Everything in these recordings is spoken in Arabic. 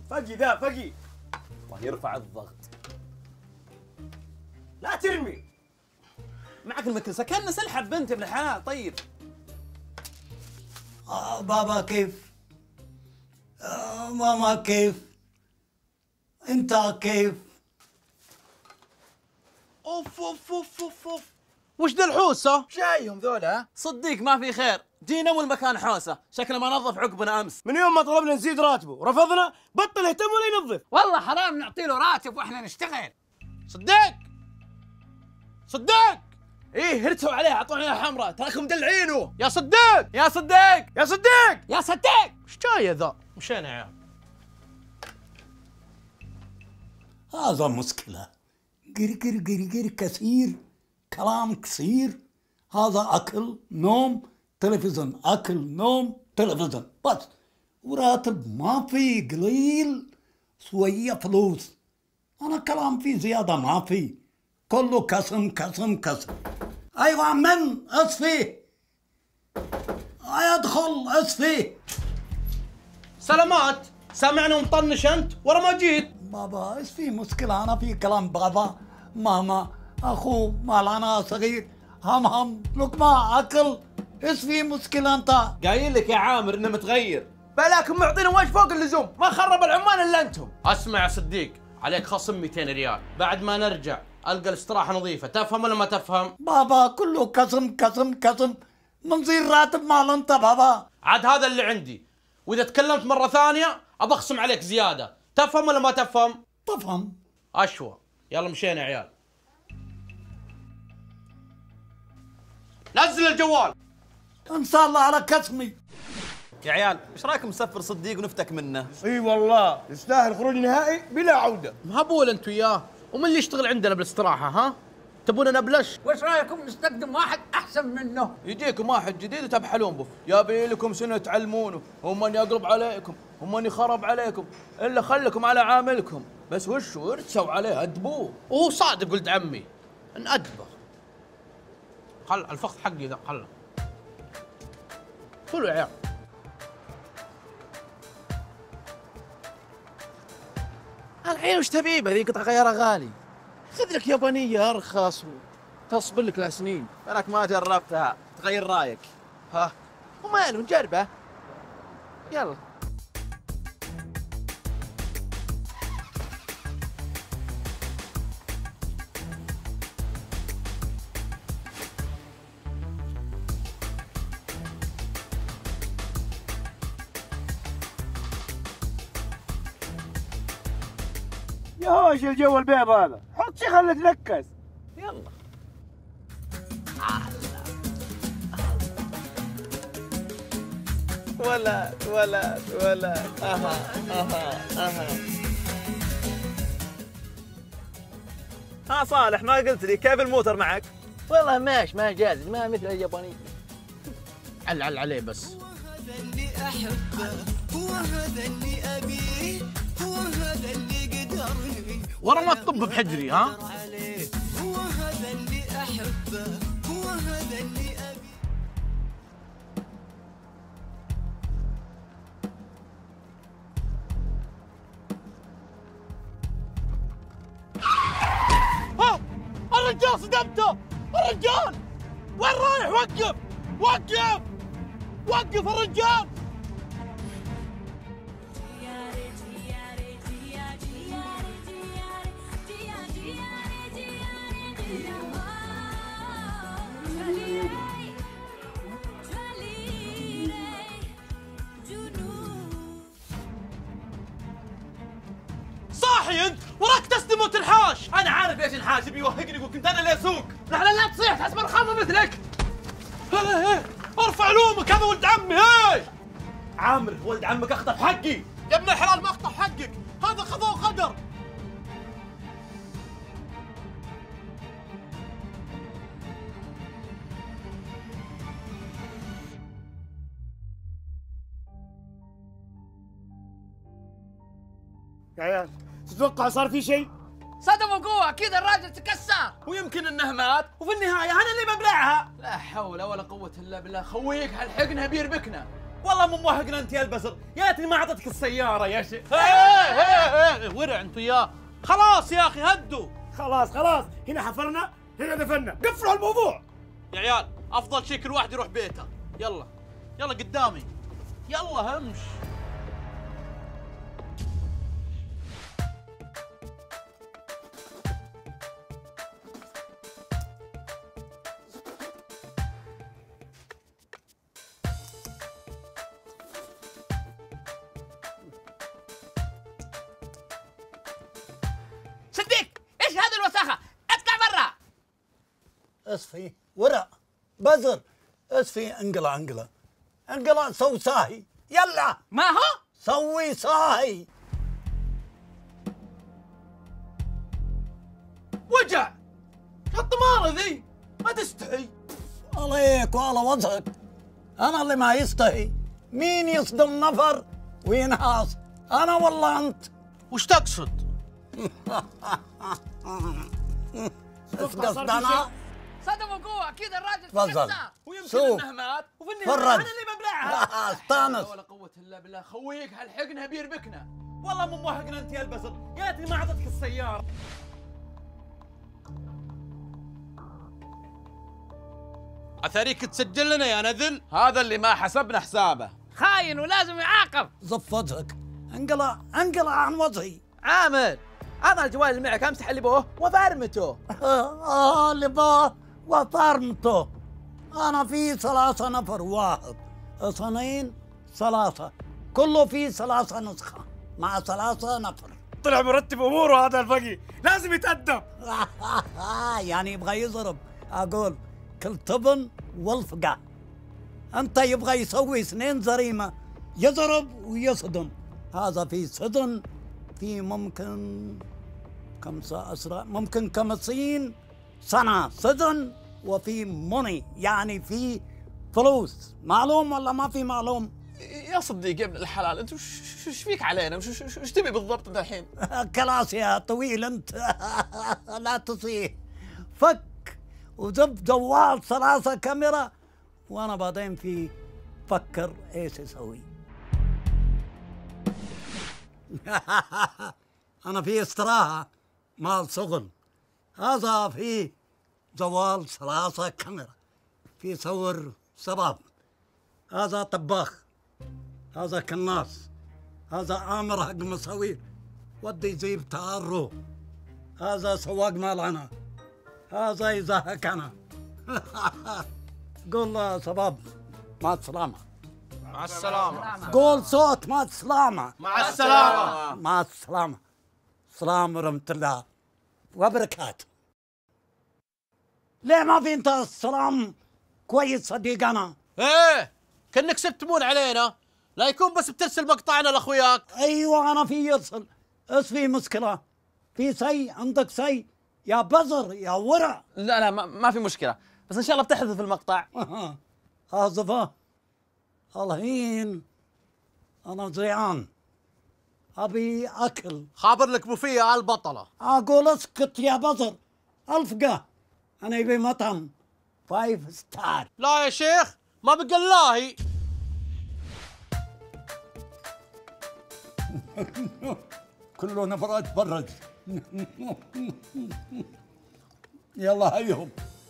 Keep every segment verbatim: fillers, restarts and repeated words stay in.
فقي ذا فقي. الله يرفع الضغط. لا ترمي. معك المكنسة كأنه سلحب بنت ابن الحلال. طيب آه بابا كيف؟ آه ماما كيف؟ انت كيف؟ اوف اوف اوف اوف اوف. وش ذا الحوسه؟ شايهم ذولا. صديق ما في خير، جينا والمكان حوسه، شكله ما نظف عقبنا امس. من يوم ما طلبنا نزيد راتبه ورفضنا بطل يهتم ولا ينظف. والله حرام نعطي له راتب واحنا نشتغل. صديق صديق. ايه هرتوا عليه اعطونا اياها حمراء، تراكم مدلعينه. يا صديق يا صديق يا صديق يا صديق. ايش جاي ذا؟ مشينا يا عيال. هذا مشكلة. قر قر قر قر كثير، كلام كثير. هذا أكل نوم تلفزيون، أكل نوم تلفزيون بس. وراتب ما في، قليل شوية فلوس. أنا كلام في زيادة ما في، كله كسم كسم كسم. أيوة من أصفي أدخل أصفي. سلامات، سامعنا ومطنش انت ورا ما جيت. بابا ايش في مشكلة؟ أنا في كلام بابا ماما أخو مالانا صغير هم هم لقمة أكل. ايش في مشكلة أنت؟ قايل لك يا عامر انه متغير. بلاكم معطينا وجه فوق اللزوم، ما خرب العمان الا انتم. اسمع يا صديق، عليك خصم مئتين ريال، بعد ما نرجع القى الاستراحة نظيفة، تفهم ولا ما تفهم؟ بابا كله كسم كسم كسم، منصير راتب مال أنت بابا. عاد هذا اللي عندي، واذا تكلمت مرة ثانية ابخصم عليك زيادة، تفهم ولا ما تفهم؟ تفهم. اشوى، يلا مشينا يا عيال. نزل الجوال. إن شاء الله على كسمي. يا عيال ايش رايكم نسفر صديق ونفتك منه؟ اي والله يستاهل خروج نهائي بلا عوده. مهبول انت وياه، ومن اللي يشتغل عندنا بالاستراحه ها؟ تبون نبلش؟ وش رايكم نستخدم واحد احسن منه؟ يجيكم واحد جديد وتبحلون به، يابي لكم سنه تعلمونه، ومن يقلب عليكم، ومن يخرب عليكم، الا خلكم على عاملكم، بس وش ارتسوا عليه ادبوه، وهو صادق ولد عمي، نأدبه. خل الفخذ حقي ذا خله. كلوا يا عيال. الحين وش تبي؟ هذه قطعة غيارها غالي. خذ لك يابانية أرخص وتصبر لك لسنين. أنك ما جربتها، تغير رأيك. ها؟ وماله نجربه. يلا. يا هوش الجو البيض هذا، حط شي خليه تنكس. يلا. ولد ولد ولد اها اها اها. ها صالح، ما قلت لي كيف الموتر معك؟ والله ماشي ما جاز، ما مثل الياباني. عل عل عليه بس. هو هذا اللي احبه، هو هذا اللي ابيه، هو هذا اللي قدرني ورا ما تطب بحجري ها؟ هو هذا اللي احبه، هو هذا اللي ابيه. ها الرجال صدمته، الرجال وين رايح؟ وقف وقف وقف الرجال. صاحي انت؟ وراك تسلم وتنحاش. انا عارف ايش الحاش، بيوهقني يقول كنت انا اللي اسوق. نحن لا تصيح تحسب الخامه مثلك. ايه ايه ارفع لومك، هذا ولد عمي. ايه عامر ولد عمك اخطف حقي. يا ابن الحلال ما اخطف حقك، هذا قضاء وقدر. يا عيال تتوقع صار في شيء؟ صدم وقوة اكيد الراجل تكسر. ويمكن انه مات وفي النهايه انا اللي ببلعها. لا حول ولا قوه الا بالله. خويك هالحقنا بيربكنا. والله مو موافقنا انت يا البزر، يا ليتني ما اعطيتك السياره يا شيخ. ايه ايه ايه ورع انت وياه. خلاص يا اخي هدوا. خلاص خلاص، هنا حفرنا هنا دفنا، قفلوا الموضوع. يا عيال افضل شيء كل واحد يروح بيته. يلا يلا قدامي، يلا همش. صديق ايش هذه الوساخه؟ اطلع برا. اصفي ورع بزر، اصفي انقلع انقلع انقلع، سوي ساهي يلا. ما هو سوي ساهي. وجع الطمارة ذي ما تستحي. عليك وعلى وجهك، انا اللي ما يستحي. مين يصدم نفر وينهاص، انا ولا انت؟ وش تقصد؟ ايش قصدنا؟ صدموا قوه كذا الراجل تفضل. تكسر. ويمكن شوف. انه مات وفي النهاية فرج. انا اللي ببلعها. استانس. ولا قوة الا بالله. خويك هالحقنا بيربكنا. والله مو موافقنا انت يا البزر، يا ليتني ما اعطيتك السياره. اثريك تسجل لنا يا نذل. هذا اللي ما حسبنا حسابه. خاين ولازم يعاقب. زف وجهك، انقلع انقلع عن وجهي. عامر هذا الجوال اللي معك امسح اللي بوه وفرمته. اه اللي باه وفرمته. انا في ثلاثة نفر، واحد اثنين ثلاثة، كله في ثلاثة نسخة مع ثلاثة نفر. طلع مرتب اموره هذا الفقي، لازم يتأدب. يعني يبغى يضرب، اقول كل طبن والفقع. انت يبغى يسوي اثنين جريمة، يضرب ويصدم. هذا في صدن، في ممكن خمسة أسرع، ممكن خمسين سنة صدن، وفي موني يعني في فلوس. معلوم ولا ما في معلوم؟ يا صديق يا ابن الحلال انت وش وش فيك علينا؟ وش وش وش تبي بالضبط انت الحين؟ خلاص يا طويل انت لا تصيح. فك وجب جوال ثلاثة كاميرا، وانا بعدين في فكر ايش اسوي. انا في استراحة مال شغل، هذا في جوال ثلاثة كاميرا، في صور شباب، هذا طباخ، هذا كناس، هذا عامر حق مصاوير ودي يجيب تعرو، هذا سواق مال انا، هذا يزهق انا. قول له شباب مع السلامة. مع السلامة. قول صوت مع السلامة. مع السلامة. مع السلامة. السلام ورحمة الله وبركاته. ليه ما في انت السلام كويس صديقنا؟ ايه كأنك سبتمون علينا، لا يكون بس بترسل مقطعنا لاخوياك. ايوه انا في يرسل. ايش في مشكلة؟ في شيء عندك شيء يا بزر يا ورع؟ لا لا ما, ما في مشكلة، بس إن شاء الله بتحذف المقطع. حاذفه الحين، أنا جيعان أبي أكل. خابر لك بوفيه البطلة. أقول اسكت يا بزر، ألفقة أنا يبي مطعم فايف ستار. لا يا شيخ ما بقى الله. كله نفرات برج. يلا هيهم.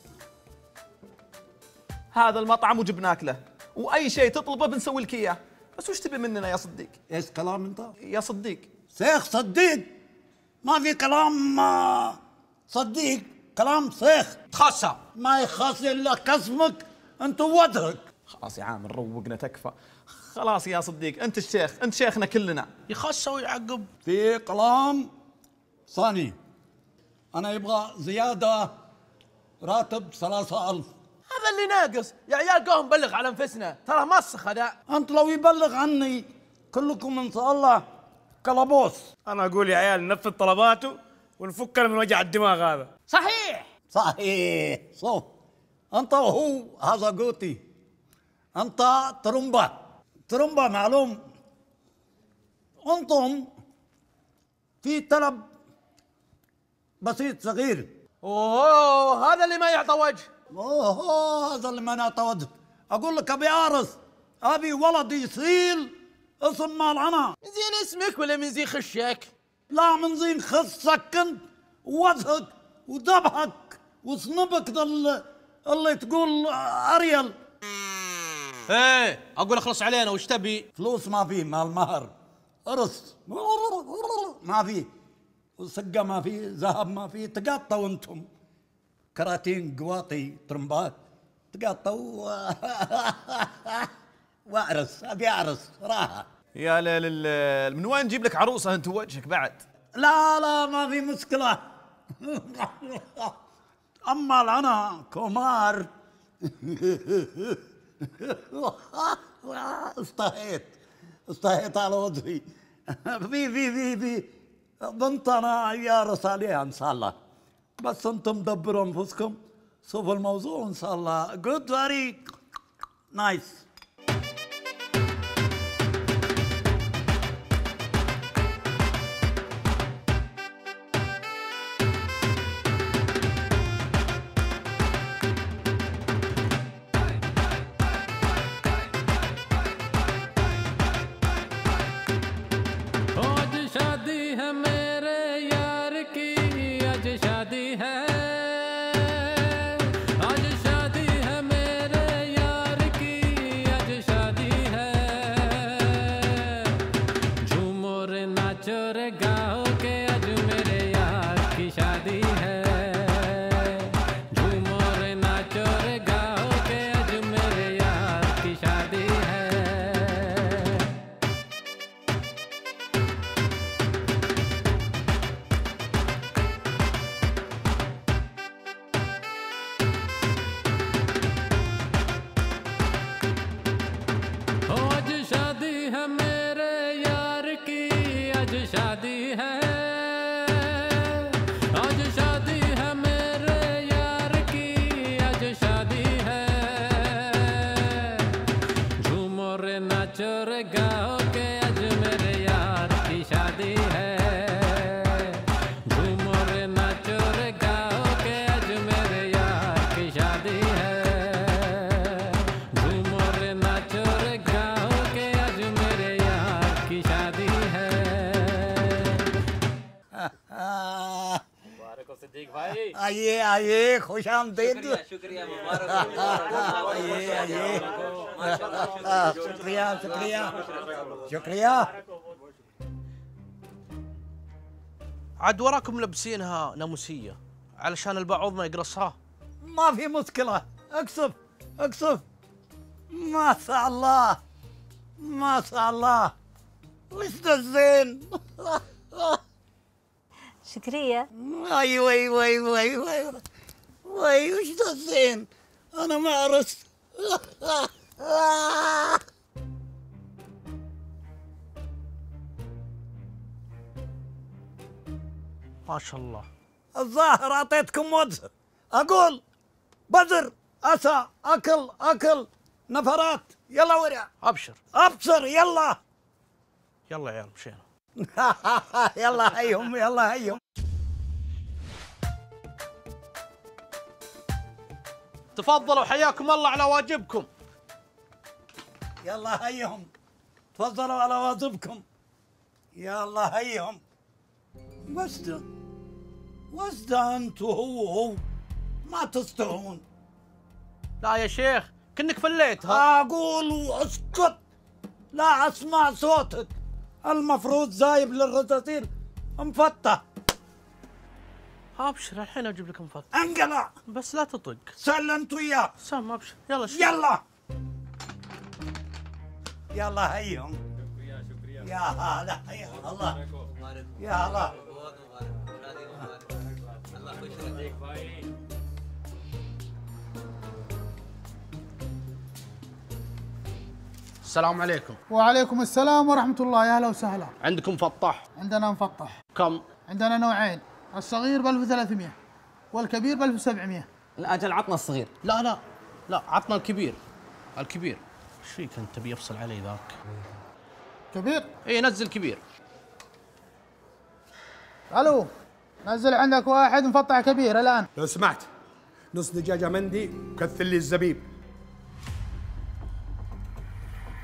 هذا المطعم وجبناك له، وأي شيء تطلبه بنسوي لك إياه، بس وش تبي مننا يا صديق؟ ايش كلام انت؟ يا صديق شيخ صديق، ما في كلام آه، صديق، كلام شيخ. تخسر. ما يخاص الا قسمك انت ووجهك. خلاص يا عامر روقنا تكفى. خلاص يا صديق أنت الشيخ، أنت شيخنا كلنا. يخسر ويعقب. في كلام ثاني، انا يبغى زياده راتب ثلاثة ألف. هذا اللي ناقص يا عيال. قوم بلغ على انفسنا، ترى مسخ هذا. انت لو يبلغ عني كلكم ان شاء الله كلبوس. انا اقول يا عيال ننفذ طلباته ونفكنا من وجع الدماغ هذا. صحيح. صحيح صح. انت وهو هذا قوتي، انت ترمبة ترمبة معلوم. انتم في طلب بسيط صغير. اوه هذا اللي ما يعطى وجه. اوه هذا اللي ما نعطى وجه. اقول لك ابي ارث ابي ولد يصيل اسم مال انا. من زين اسمك ولا من زين خشك؟ لا من زين خصك انت ووجهك وذبحك وصنبك ذا اللي تقول اريل. ايه اقول اخلص علينا وش تبي؟ فلوس ما في مال مهر، ارس ما في، وسقه ما في، ذهب ما في، تقطوا انتم كراتين قواطي طرمبات تقطوا واعرس ابي اعرس راحه. يا ليل الليل، من وين نجيب لك عروسه انت وجهك بعد؟ لا لا ما في مشكله. اما انا كومار استحيت استحيت على وجهي. في في في في بنت انا يا رساليها ان شاء الله، بس انتم دبروا انفسكم شوفوا الموضوع ان شاء الله. جود فيري نايس. आइए आइए खुश आमदीद। शुक्रिया मुबारक आइए आइए शुक्रिया शुक्रिया शुक्रिया। عاد وراكم لابسينها ناموسيه علشان البعوض ما يقرصها. ما في مشكله اقصف اقصف. ما شاء الله ما شاء الله وش ذا الزين. شكرية. واي واي واي واي واي واي وش ذا الزين. انا ما عرست. ما شاء الله. الظاهر اعطيتكم وجه. اقول بزر اسى اكل اكل نفرات يلا ورع. ابشر ابشر يلا يلا يا عيال مشينا. يلا هيهم يلا هيهم. تفضلوا حياكم الله على واجبكم. يلا هيهم تفضلوا على واجبكم. يلا هيهم. وش ده وش ده انتو هو هو ما تستحون. لا يا شيخ كنك فليتها. اقول اسكت لا اسمع صوتك. المفروض زايب للرصاصير مفتح. ابشر الحين اجيب لك مفتح. انقلع بس لا تطق. سل انت وياه. سام ابشر يلا شو. يلا يلا هيهم. يا هلا يا الله يا هلا. السلام عليكم. وعليكم السلام ورحمة الله. يا هلا وسهلا. عندكم مفطح؟ عندنا مفطح. كم؟ عندنا نوعين، الصغير ب ألف وثلاثمئة والكبير ب ألف وسبعمئة. الأجل عطنا الصغير. لا لا لا عطنا الكبير. الكبير. ايش فيك انت تبي يفصل علي ذاك؟ كبير؟ اي نزل كبير. الو نزل عندك واحد مفطح كبير الان. لو سمحت نص دجاجه مندي وكثر لي الزبيب.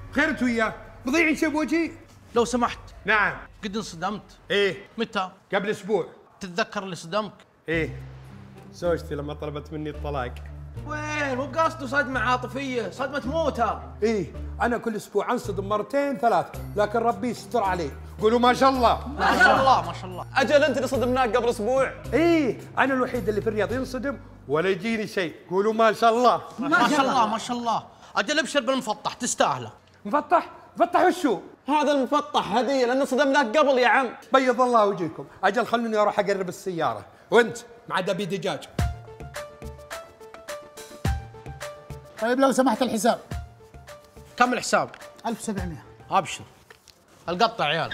خير انت وياه مضيعين شيء بوجهي. لو سمحت. نعم. قد انصدمت؟ ايه. متى؟ قبل اسبوع. تتذكر اللي صدمك؟ ايه. زوجتي لما طلبت مني الطلاق. وين مو قصده صدمة عاطفية، صدمة موتى. ايه انا كل اسبوع انصدم مرتين ثلاث، لكن ربي يستر عليه. قولوا ما شاء الله. ما شاء الله ما شاء الله. اجل انت اللي صدمناك قبل اسبوع. ايه انا الوحيد اللي في الرياض ينصدم ولا يجيني شيء. قولوا ما شاء الله. ما شاء الله ما شاء الله. اجل ابشر بالمفطح تستاهله. مفطح؟ مفطح وشو؟ هذا المفطح هديه لانه صدمناك قبل يا عم. بيض الله وجهكم. اجل خلوني اروح اقرب السياره. وانت مع دبي دجاج. طيب لو سمحت الحساب. كم الحساب؟ ألف وسبعمية. ابشر. القطع عيال.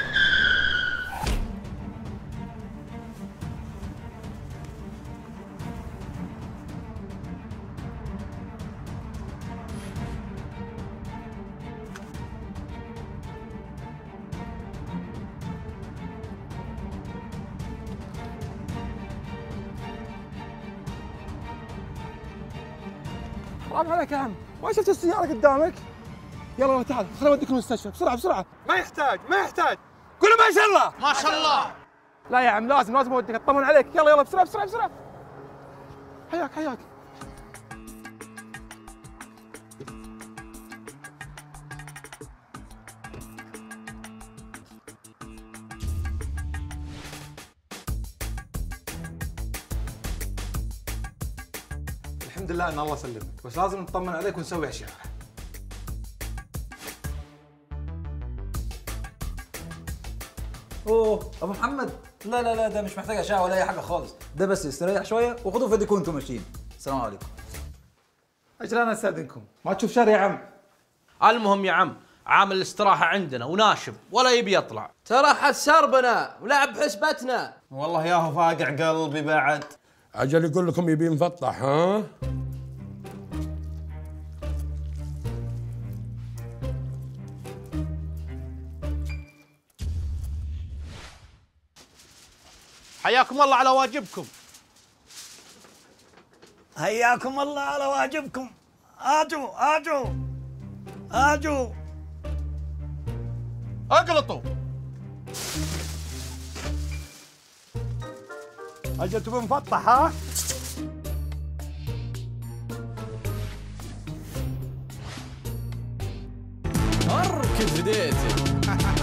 حرام عليك يا عم، ما شفت السيارة قدامك؟ يلا يلا تعال خليني اوديك المستشفى بسرعة بسرعة. ما يحتاج ما يحتاج. قولوا ما شاء الله. ما شاء الله. لا يا عم لازم لازم اوديك اطمن عليك. يلا يلا بسرعة بسرعة بسرعة. حياك حياك. الحمد لله ان الله سلمك، بس لازم نطمن عليك ونسوي اشعه. اوه ابو محمد، لا لا لا ده مش محتاج اشعه ولا اي حاجه خالص، ده بس استريح شويه وخذوا فيديكم وانتم ماشيين. السلام عليكم. اجل انا استاذنكم، ما تشوف شر يا عم. المهم يا عم عامل الاستراحة عندنا وناشب ولا يبي يطلع. ترى حد سربنا ولعب حسبتنا. والله ياهو فاقع قلبي بعد. اجل يقول لكم يبي مفطح ها؟ حياكم الله على واجبكم. حياكم الله على واجبكم. اجوا اجوا اجوا اقلطوا. اجل تبي مفطح ها؟ اركب بديتي.